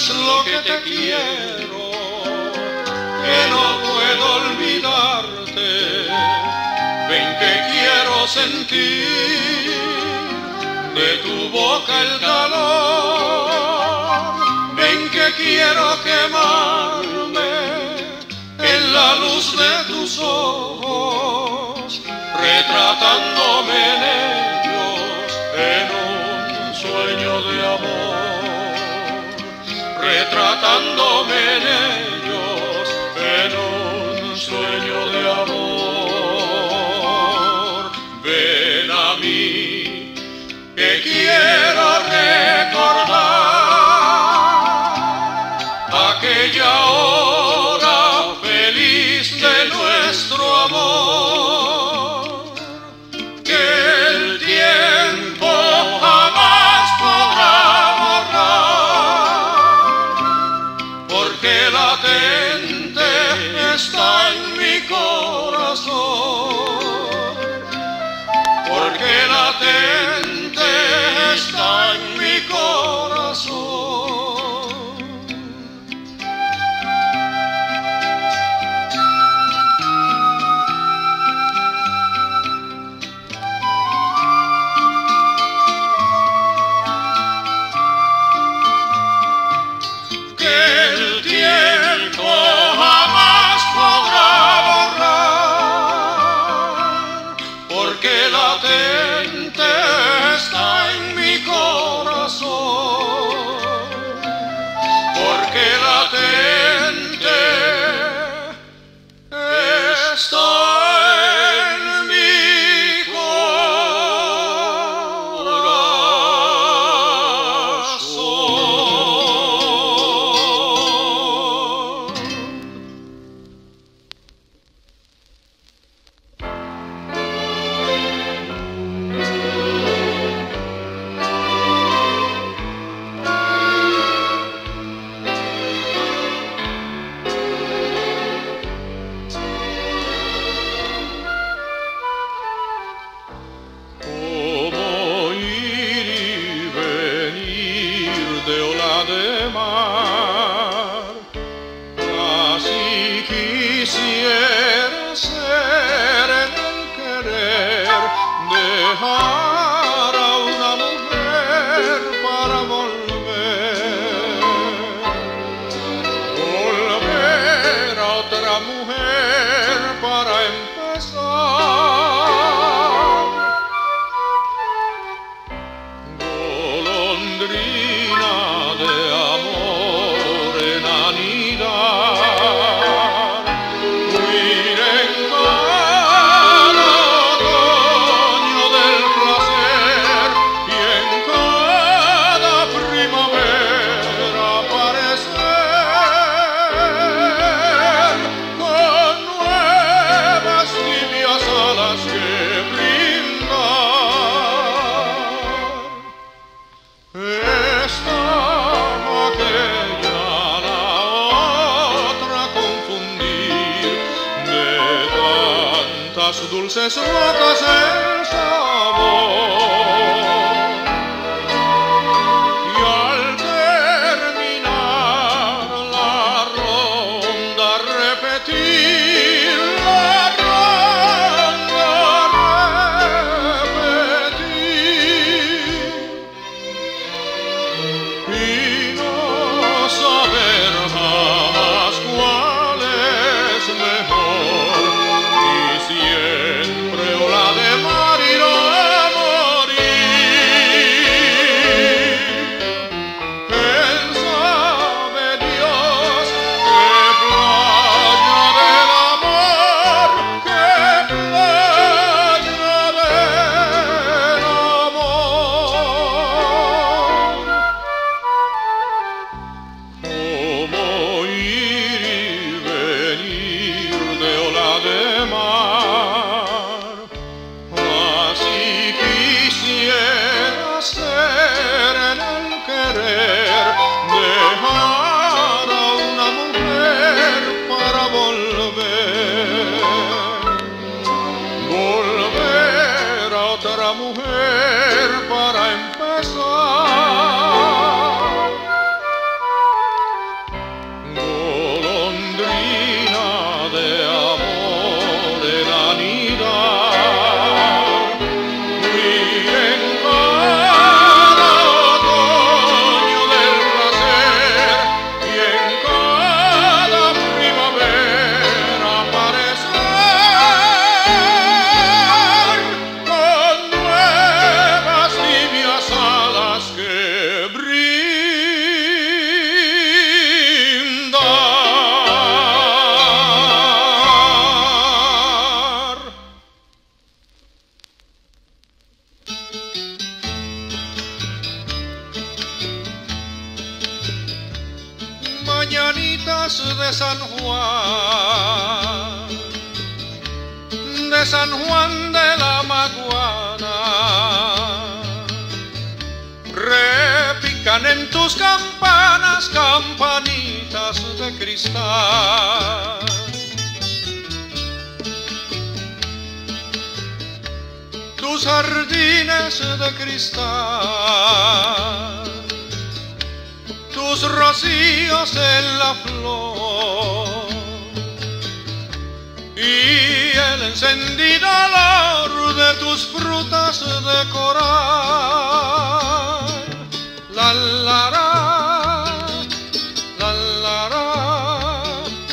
es lo que te quiero, que no puedo olvidarte. Ven que quiero sentir de tu boca el calor. Ven que quiero quemarme en la luz de tus ojos, retratándome en ellos en un sueño de amor, retratándome en ellos en un sueño de amor. Ven a mí, que quiero recordar aquella hora feliz de nuestro amor, que el tiempo jamás podrá borrar, porque latente está en mi corazón, porque latente está en mi corazón. Que el tiempo jamás podrá borrar, porque latente está en mi corazón, porque latente está en mi corazón. Como ir y venir de ola de mar, así quisiera ser en el querer, dejar a una mujer para volver a otra mujer para empezar. Golondrina de amor en anidar, huir en cada otoño del placer y en cada primavera aparecer con nuevas tibias alas que brindar. Esta, aquella, la otra confundir, de tantas dulces notas el sabor. Y al terminar la ronda repetir, la ronda repetir. Y no saber jamás cuál es mejor, y siempre ola de mar y no morir. Él sabe Dios qué playa del amor, qué playa del amor. mañanitas de San Juan, de San Juan de la Maguana, repican en tus campanas, campanitas de cristal. Tus jardines de cristal, tus rocíos en la flor y el encendido olor de tus frutas de coral. La la la,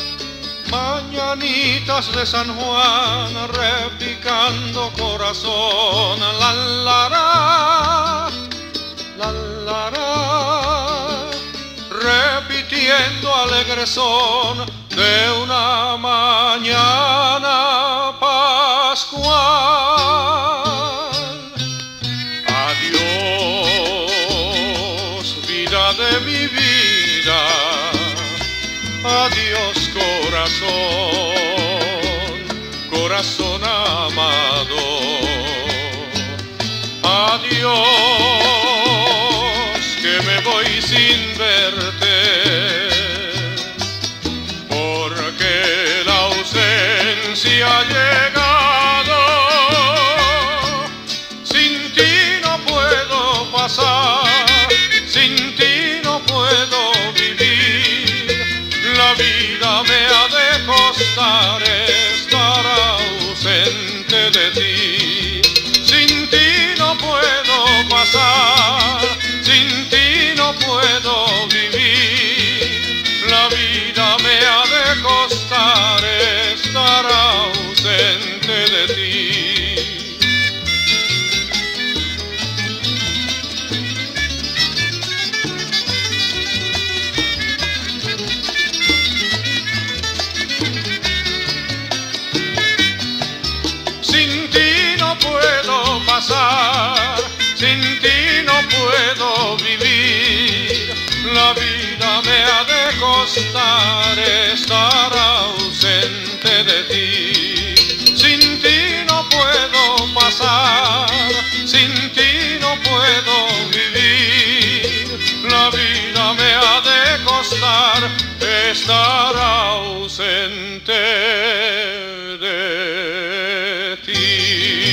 mañanitas de San Juan repicando corazón. La la la, repitiendo alegre son de una mañana pascual. Adiós, vida de mi vida, adiós corazón, corazón amado. Adiós, que me voy sin verte, porque la ausencia ha llegado. Sin ti no puedo pasar, sin ti no puedo vivir. La vida me ha de costar estar ausente de ti. Sin ti no puedo pasar, sin ti no puedo vivir. La vida me ha de costar estar ausente de ti. Sin ti no puedo pasar, sin ti no puedo vivir. La vida me ha de costar estar ausente de ti. Sin ti no puedo pasar, sin ti no puedo vivir. La vida me ha de costar estar ausente de ti.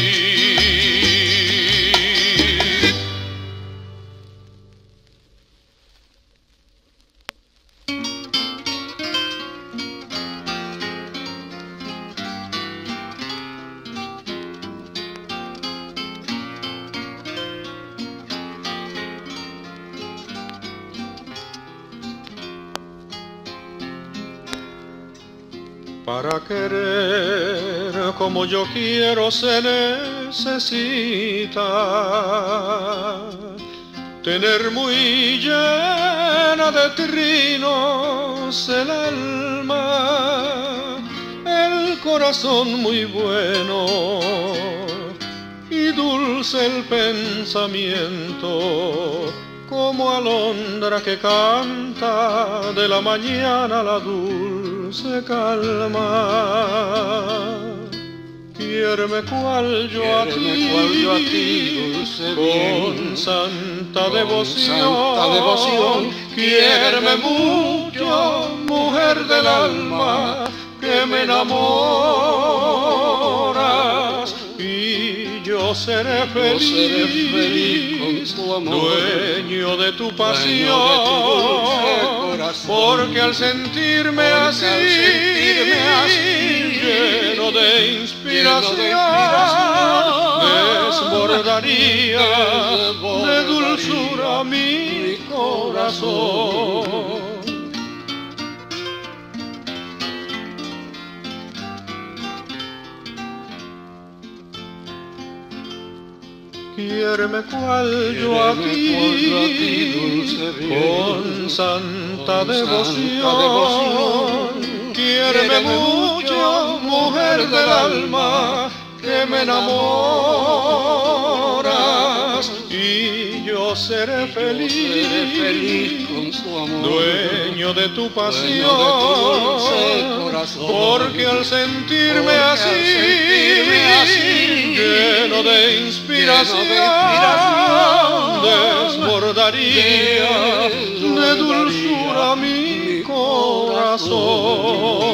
Para querer como yo quiero se necesita tener muy llena de trinos el alma, el corazón muy bueno y dulce el pensamiento, como alondra que canta de la mañana la dulce calma. Quiéreme cual yo a ti, dulce con santa devoción. Quiéreme mucho, mujer del alma, que me enamoras. Y yo seré feliz con tu amor, dueño de tu pasión, porque al sentirme así, lleno de inspiración, desbordaría de dulzura mi corazón. Quiéreme cual yo a ti, con santa devoción. Quiéreme mucho, mujer del alma, que me enamoras. Y yo seré feliz con tu amor, dueño de tu pasión, corazón, porque al sentirme así, lleno de inspiración, desbordaría de dulzura mi corazón.